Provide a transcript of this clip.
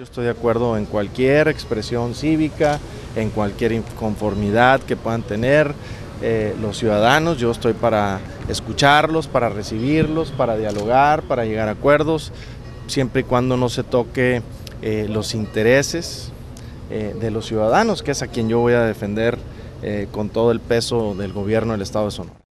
Yo estoy de acuerdo en cualquier expresión cívica, en cualquier inconformidad que puedan tener los ciudadanos. Yo estoy para escucharlos, para recibirlos, para dialogar, para llegar a acuerdos, siempre y cuando no se toque los intereses de los ciudadanos, que es a quien yo voy a defender con todo el peso del gobierno del Estado de Sonora.